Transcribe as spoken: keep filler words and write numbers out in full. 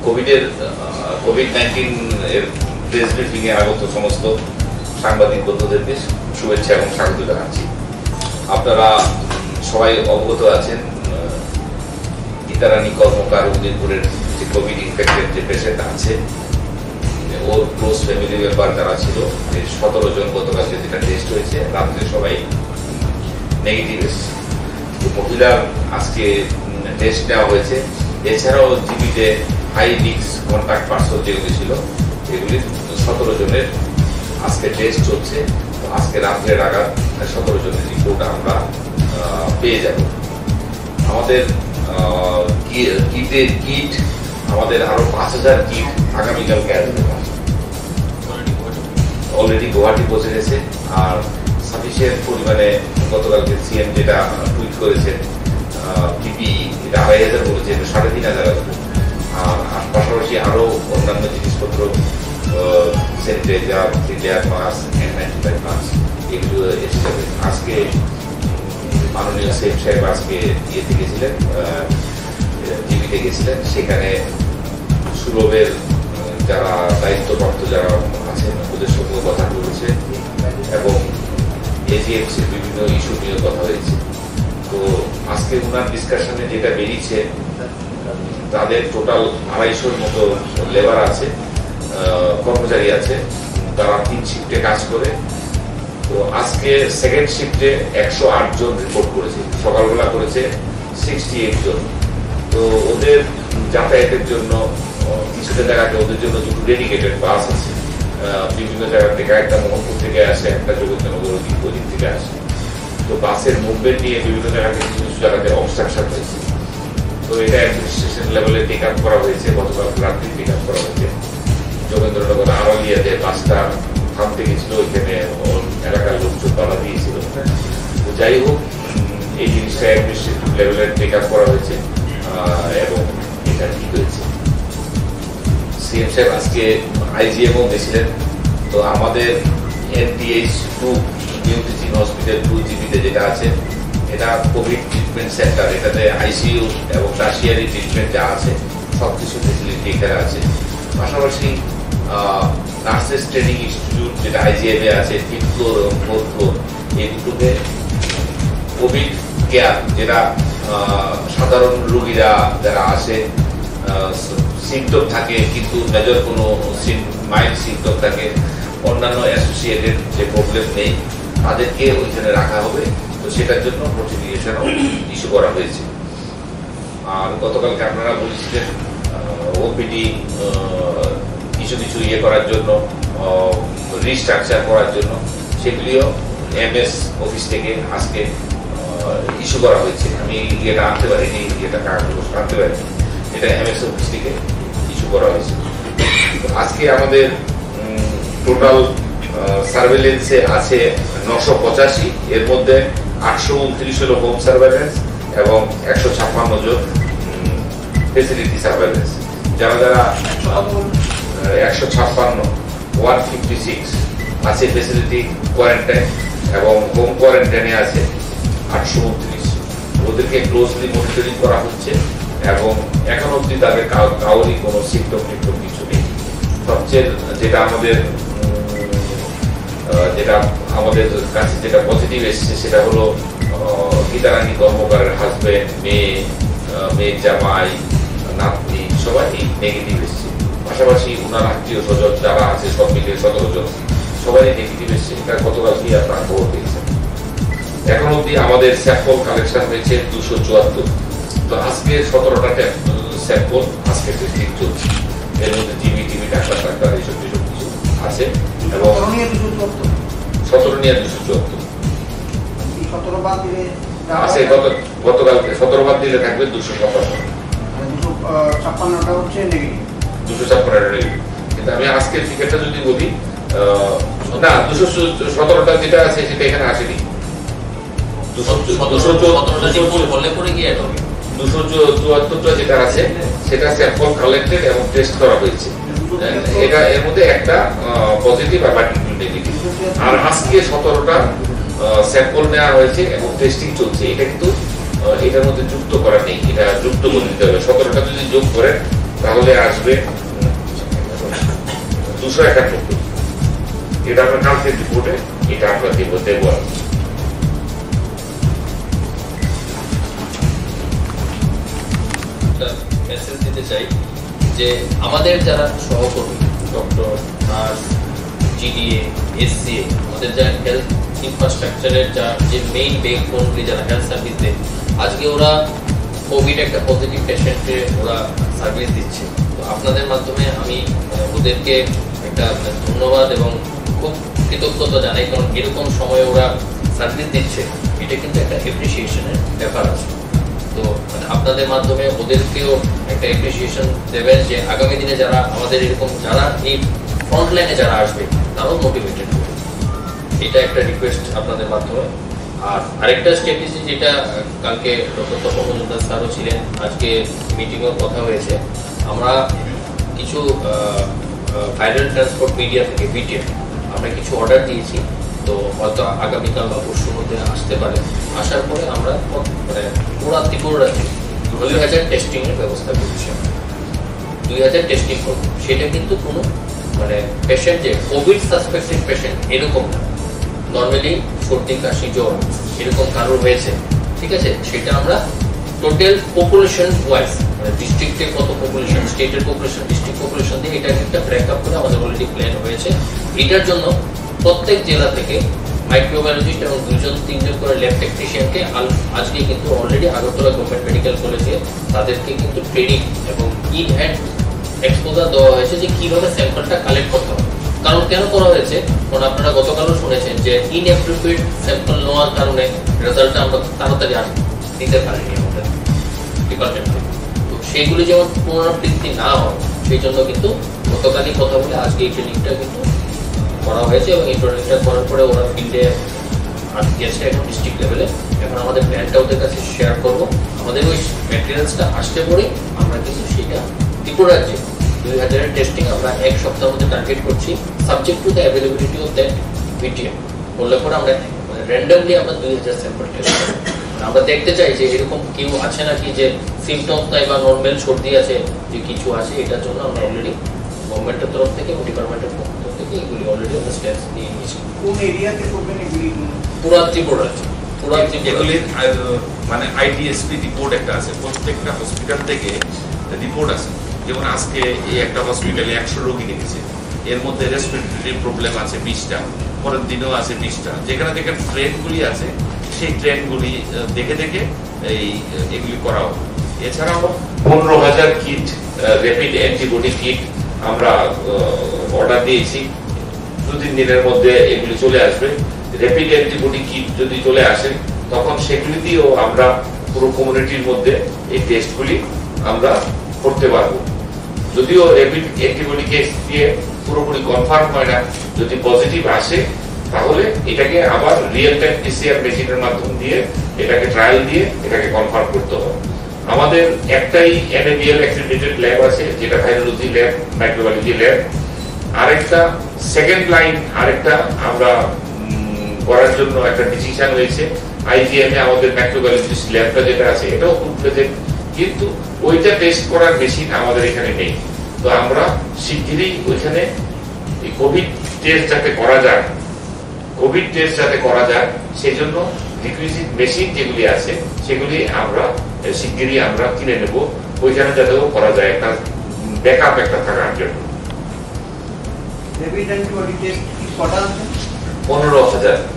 কোভিডের covid nineteen এর press briefing এ আগত সমস্ত সাংবাদিক বন্ধুদেরকে শুভেচ্ছা এবং স্বাগত জানাচ্ছি। আপনারা সবাই অবগত আছেন গীতারানী কর্মকার উদয়পুরের যে কোভিড ইনফেক্টেড যে পেশেন্ট আছে, ওর ক্লোজ ফ্যামিলি মেম্বার যারা ছিল, সতেরো জন গতকালকে যেটা টেস্ট হয়েছে, রাত্রে সবাই নেগেটিভ এসেছে। মহিলার আজকে টেস্ট নেওয়া হয়েছে। এছাড়াও জিবিতে হাই রিস্ক কন্ট্যাক্ট পার্সন যেগুলি ছিল, এগুলি সতেরো জনের আজকে টেস্ট চলছে। আজকে রাত্রে নাগাদ সতেরো জনের রিপোর্ট আমরা পেয়ে যাব। আমাদের কিটের কিট আমাদের আরো পাঁচ হাজার কিট আগামীকালকে আসবে। অলরেডি গুয়াহাটি পৌঁছে গেছে। আর সাফিসিয়েন্ট পরিমাণে গতকালকে সিএম যেটা টুইট করেছে, পিপি এটা আড়াই হাজার বলেছে, এটা সাড়ে তিন হাজার আসবে। আর পাশাপাশি আরো অন্যান্য জিনিসপত্র sanitiser, filter mask, N ninety five mask এগুলো এসে যাবে। আজকে মাননীয় সেফ সাহেব আজকে ইয়েতে গেছিলেন, টিভিতে গেছিলেন, সেখানে সুলভের যারা দায়িত্বপ্রাপ্ত যারা আছেন ওদের সঙ্গে কথা বলেছে এবং এজিএমসির বিভিন্ন ইস্যু নিয়ে কথা হয়েছে। তো আজকে ওনার ডিসকাশনে যেটা বেরিয়েছে, তাদের টোটাল আড়াইশোর মতো লেবার আছে, কর্মচারী আছে, তারা তিন শিফটে কাজ করে। তো আজকে সেকেন্ড শিফটে একশো আট জন রিপোর্ট করেছে, সকালবেলা করেছে সিক্সটি এইট জন। তো ওদের যাতায়াতের জন্য কিছুটা জায়গাতে ওদের জন্য দুটো ডেডিকেটেড বাস আছে, বিভিন্ন জায়গা থেকে, একটা মোহনপুর থেকে আসে, একটা যোগেন্দ্রনগর ওদিক থেকে আসে। তো বাসের মুভমেন্ট নিয়ে বিভিন্ন জায়গাতে কিছু কিছু জায়গাতে অবস্ট্রাকশন হয়েছে। তো এটা অ্যাডমিনিস্ট্রেশন লেভেলে টেক আপ করা হয়েছে, গতকাল রাত্রি টেক আপ করা হয়েছে। যোগেন্দ্রনগর আড়ালিয়াতে বাসটা থামতে গেছিল, ওইখানে এলাকার লোকজন বাধা দিয়েছিল। তো যাই হোক, এই জিনিসটা অ্যাডমিনিস্ট্রেটিভ লেভেলে টেক আপ করা হয়েছে এবং এটা ঠিক হয়েছে। সিএম সাহেব আজকে আইজিএমও গেছিলেন। তো আমাদের NTH to new teaching hospital to জিবিতে যেটা আছে, এটা কোভিড ট্রিটমেন্ট সেন্টার। এটাতে আইসিইউ এবং টার্সিয়ারি ট্রিটমেন্ট যা আছে সবকিছু ফেসিলিটি এখানে আছে। পাশাপাশি নার্সেস ট্রেনিং ইনস্টিটিউট যেটা আইজিএমে আছে, ফিফথ ফ্লোর এবং ফোর্থ ফ্লোর, এই দুটোতে কোভিড কেয়ার, যেটা সাধারণ রোগীরা যারা আসে, সিমটম থাকে কিন্তু মেজর কোনো মাইল্ড সিমটম থাকে, অন্যান্য অ্যাসোসিয়েটেড যে প্রবলেম নেই, তাদেরকে ওইখানে রাখা হবে। তো সেটার জন্য নোটিফিকেশনও ইস্যু করা হয়েছে। আর গতকালকে আপনারা বলেছিলেন ওপিডি কিছু কিছু ইয়ে করার জন্য, রিস্ট্রাকচার করার জন্য, সেগুলিও এমএস অফিস থেকে আজকে ইস্যু করা হয়েছে। আমি ইয়েটা আনতে পারিনি, ইয়েটা কাগজ আনতে পারিনি, এটা এমএস অফিস থেকে ইস্যু করা হয়েছে। আজকে আমাদের টোটাল সার্ভেলেন্সে আছে নশো পঁচাশি, এর মধ্যে আটশো উনত্রিশ হলো হোম সার্ভেলেন্স এবং একশো ছাপ্পান্ন জন ফেসিলিটি সার্ভেলেন্স। যারা যারা একশো ছাপ্পান্ন ওয়ান ফিফটি সিক্স আছে ফেসিলিটি কোয়ারেন্টাইন এবং হোম কোয়ারেন্টাইনে আছে আটশো উনত্রিশ। ওদেরকে ক্লোজলি মনিটরিং করা হচ্ছে এবং এখন অব্দি তাদের কাউরই কোনো সিমটম টিমটম কিছু নেই। সবচেয়ে যেটা আমাদের যেটা আমাদের কাছে যেটা পজিটিভ এসছে, সেটা হলো গীতারানী কর্মকারের হাজবেন্ড, মেয়ে, মেয়ের জামাই, নাতনি সবাই নেগেটিভ এসছে। পাশাপাশি ওনার আত্মীয় স্বজন যারা আছে সব মিলে সতেরো জন সবাই নেগেটিভ এসছে। এটা গতকালকেই আপনারা খবর পেয়েছেন। এখন অব্দি আমাদের স্যাম্পল কালেকশন হয়েছে দুশো চুয়াত্তর। তো আজকে সতেরোটা স্যাম্পল আজকে টেস্টিং চলছে। এর মধ্যে টিভি টিভি ডাক্তার ডাক্তার এইসব কিছু কিছু আছে এবং সতেরো নিয়ে দুশো চুয়াত্তর আছে। গতকালকে সতেরো বাদ দিলে থাকবে দুশো ছাপ্পান্ন, ছাপ্পান্নটা হচ্ছে নেগেটিভ, দুশো ছাপ্পান্ন নেগেটিভ। কিন্তু আমি আজকের টিকেটটা যদি বলি, না দুশো সতেরোটা যেটা আছে সেটা এখানে আসেনি। দুশো চুয়াত্তরটা যেটা আছে সেটা স্যাম্পল কালেক্টেড এবং টেস্ট করা হয়েছে। এটা এর মধ্যে একটা পজিটিভ আর বাকি নেগেটিভ। আর আজকে সতেরোটা স্যাম্পল নেওয়া হয়েছে এবং টেস্টিং চলছে। এটা কিন্তু এটার মধ্যে যুক্ত করা নেই, এটা যুক্ত করে দিতে হবে। সতেরোটা যদি যোগ করেন তাহলে আসবে দুশো একানব্বই। এটা আমরা কালকের রিপোর্টে এটা আমরা দেব দেব মেসেজ দিতে চাই যে আমাদের যারা সহকর্মী ডক্টর, নার্স, জিডিএ, এসসিএ, আমাদের যা হেলথ ইনফ্রাস্ট্রাকচারের যা যে মেইন বেকবোনগুলি যারা হেলথ সার্ভিস দেয়, আজকে ওরা কোভিড একটা পজিটিভ পেশেন্টে ওরা সার্ভিস দিচ্ছে। তো আপনাদের মাধ্যমে আমি ওদেরকে একটা ধন্যবাদ এবং খুব কৃতজ্ঞতা জানাই, কারণ এরকম সময় ওরা সার্ভিস দিচ্ছে, এটা কিন্তু একটা অ্যাপ্রিসিয়েশনের ব্যাপার আছে। তো আপনাদের মাধ্যমে ওদেরকেও একটা অ্যাপ্রিসিয়েশন দেবেন যে আগামী দিনে যারা আমাদের এরকম যারা এই ফ্রন্ট লাইনে যারা আসবে তারাও মোটিভেটেড হবে। এটা একটা রিকোয়েস্ট আপনাদের মাধ্যমে। আর আরেকটা স্ট্র্যাটেজি যেটা কালকে ডক্টর তপন মজুমদার স্যারও ছিলেন, আজকে মিটিংয়েও কথা হয়েছে, আমরা কিছু ভাইরাল ট্রান্সপোর্ট মিডিয়া থেকে বিটিএম আমরা কিছু অর্ডার দিয়েছি। তো হয়তো আগামীকাল বা পরশুর মধ্যে আসতে পারে। আসার পরে আমরা মানে পুরা ত্রিপুরাতে দুই হাজার টেস্টিং এর ব্যবস্থা করছি। দুই হাজার টেস্টিং করব, সেটা কিন্তু কোনো মানে পেশেন্ট যে কোভিড সাসপেক্টেড পেশেন্ট এরকম না, নর্মালি সর্দি কাশি জ্বর এরকম কারোর হয়েছে, ঠিক আছে, সেটা আমরা টোটাল পপুলেশন ওয়াইজ মানে ডিস্ট্রিক্টে কত পপুলেশন, স্টেটের পপুলেশন, ডিস্ট্রিক্ট পপুলেশন দিয়ে এটা একটা ব্রেকআপ করে আমাদের অলরেডি প্ল্যান হয়েছে। এটার জন্য প্রত্যেক জেলা থেকে মাইক্রোবায়োলজিস্ট এবং দুজন তিনজন করে ল্যাব টেকনিশিয়ানকে আজকে কিন্তু অলরেডি আগরতলা গভর্নমেন্ট মেডিকেল কলেজে তাদেরকে কিন্তু ট্রেনিং এবং ইন হ্যান্ড এক্সপোজার দেওয়া হয়েছে যে কিভাবে স্যাম্পলটা কালেক্ট করতে হবে। কারণ কেন করা হয়েছে, কারণ আপনারা গতকালও শুনেছেন যে ইনঅ্যাপ্রোপ্রিয়েট স্যাম্পল নেওয়ার কারণে রেজাল্টটা আমরা তাড়াতাড়ি দিতে পারিনি আমাদের ডিপার্টমেন্টে। তো সেইগুলি যেমন পুনরাবৃত্তি না হয় সেই জন্য কিন্তু গতকালই কথা বলে আজকে এই ট্রেনিংটা কিন্তু করা হয়েছে এবং এই ট্রেনিংটা করার পরে ওরা ফিল্ডে গেছে এখন ডিস্ট্রিক্ট লেভেলে। এখন আমাদের প্ল্যানটা ওদের কাছে শেয়ার করবো। আমাদের ওই ম্যাটেরিয়ালসটা আসতে পরে আমরা কিন্তু সেটা ত্রিপুরা রাজ্যে দুই হাজারের টেস্টিং আমরা এক সপ্তাহের মধ্যে টার্গেট করছি, subject to the availability of that VTM. বললে পরে আমরা র্যান্ডমলি আমরা দুই হাজার স্যাম্পল টেস্ট করব। আমরা দেখতে চাই যে এরকম কেউ আছে নাকি যে সিমটমস নাই বা নর্মাল সর্দি আছে, যে কিছু আছে। এটার জন্য আমরা অলরেডি গভর্নমেন্টের তরফ থেকে এবং ডিপার্টমেন্টের তরফ থেকে এগুলি অলরেডি আমরা স্টেপস নিয়ে নিয়েছি। কোন এরিয়াতে করবেন এগুলি? পুরা ত্রিপুরা পুরা এগুলির মানে আইডিএসপি রিপোর্ট একটা আছে, প্রত্যেকটা হসপিটাল থেকে রিপোর্ট আছে। যেমন আজকে এই একটা হসপিটালে একশো রোগী দেখেছে, এর মধ্যে রেসপিরেটরি প্রবলেম আছে বিশটা, পরের দিনেও আছে বিশটা। যেখানে যেখানে ট্রেনগুলি আছে সেই ট্রেনগুলি দেখে দেখে এই এগুলি করা হবে। এছাড়াও পনেরো হাজার কিট র্যাপিড অ্যান্টিবডি কিট আমরা অর্ডার দিয়েছি, দু তিন দিনের মধ্যে এগুলি চলে আসবে। র্যাপিড অ্যান্টিবডি কিট যদি চলে আসে তখন সেগুলি দিয়েও আমরা পুরো কমিউনিটির মধ্যে এই টেস্টগুলি আমরা করতে পারবো। যদিও র্যাপিড অ্যান্টিবডি কেস দিয়ে পুরোপুরি কনফার্ম হয় না, যদি পজিটিভ আসে তাহলে এটাকে আবার রিয়েল টাইম পিসিআর মেশিনের মাধ্যম দিয়ে এটাকে ট্রায়াল দিয়ে এটাকে কনফার্ম করতে হবে। আমাদের একটাই এনএবিএল অ্যাক্রেডিটেড ল্যাব আছে, যেটা ভাইরোলজি ল্যাব, মাইক্রোবায়োলজি ল্যাব। আরেকটা সেকেন্ড লাইন আরেকটা আমরা করার জন্য একটা ডিসিশন হয়েছে। আইজিএম এ আমাদের মাইক্রোবায়োলজিস্ট ল্যাবটা যেটা আছে এটাও খুব প্রেজেন্ট, কিন্তু ওইটা টেস্ট করার মেশিন আমাদের এখানে নেই। তো আমরা শিগগিরই ওইখানে কোভিড টেস্ট যাতে করা যায়, কোভিড টেস্ট যাতে করা যায় সেই জন্য রিকুইজিট মেশিন যেগুলি আছে সেগুলি আমরা শিগগিরই আমরা কিনে নেব, ওইখানে যাতেও করা যায়, একটা ব্যাকআপ একটা থাকার জন্য। র্যাপিড অ্যান্টিবডি টেস্ট কি কটা আছে? পনেরো হাজার।